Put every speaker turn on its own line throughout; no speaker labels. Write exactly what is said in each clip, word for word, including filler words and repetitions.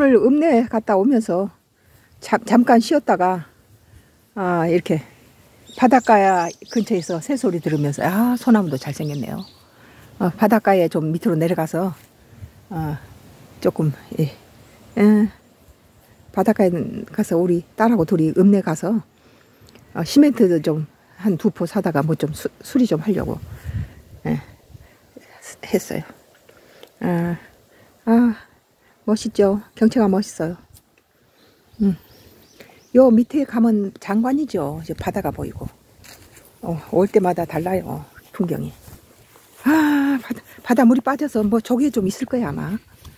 오늘 읍내 갔다 오면서 잠, 잠깐 쉬었다가 아, 이렇게 바닷가 근처에서 새소리 들으면서 아, 소나무도 잘생겼네요. 어, 바닷가에 좀 밑으로 내려가서 어, 조금 예, 예, 바닷가에 가서 우리 딸하고 둘이 읍내 가서 어, 시멘트도 좀 한 두 포 사다가 뭐 좀 수리 좀 하려고 예, 했어요. 아, 아, 멋있죠. 경치가 멋있어요. 음. 요 밑에 가면 장관이죠. 이제 바다가 보이고 어, 올 때마다 달라요. 풍경이. 아, 바다, 바다 물이 빠져서 뭐 저기에 좀 있을 거야 아마.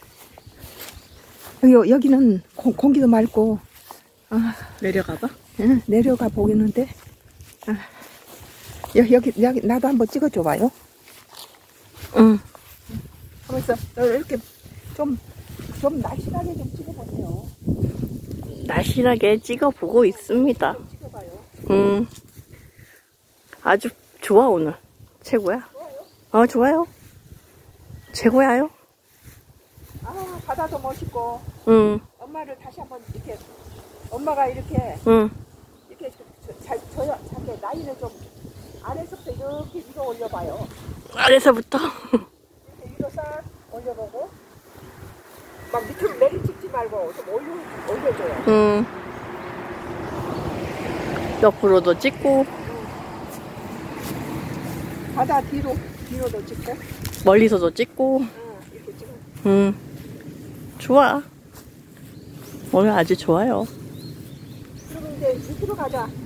여기, 여기는 고, 공기도 맑고 아,
내려가봐?
응, 내려가 보겠는데 아, 여, 여기, 여기 나도 한번 찍어줘봐요. 응. 하면서 이렇게 좀, 좀 날씬하게 좀 찍어보세요.
날씬하게 찍어보고 있습니다.
좀 찍어봐요.
음, 아주 좋아 오늘. 최고야.
좋아요?
어, 좋아요. 최고야요.
아, 바다도 멋있고
응,
엄마를 다시 한번 이렇게 엄마가 이렇게
응.
이렇게 잘 저요 자기 나이를 좀 아래서부터 이렇게 위로 올려봐요.
아래서부터.
이렇게 위로 싹 올려보고 막 밑으로 내리 찍지 말고 좀 올려 올려줘요.
응. 옆으로도 찍고
바다 뒤로 뒤로도 찍고
멀리서도 찍고.
응, 이렇게 찍어.
응. 좋아. 오늘 아주 좋아요.
그리고 이제 밑으로 가자.